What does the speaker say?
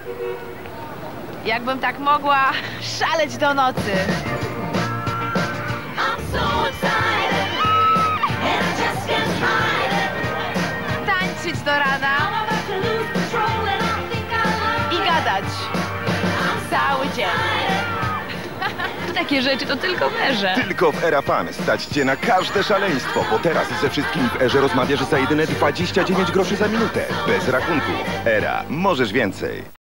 Jakbym tak mogła szaleć do nocy. Tańczyć do rana i gadać cały dzień. Takie rzeczy to tylko w Erze. Tylko w Era Fan stać cię na każde szaleństwo, bo teraz ze wszystkimi w Erze rozmawiasz za jedyne 29 groszy za minutę. Bez rachunku. Era, możesz więcej.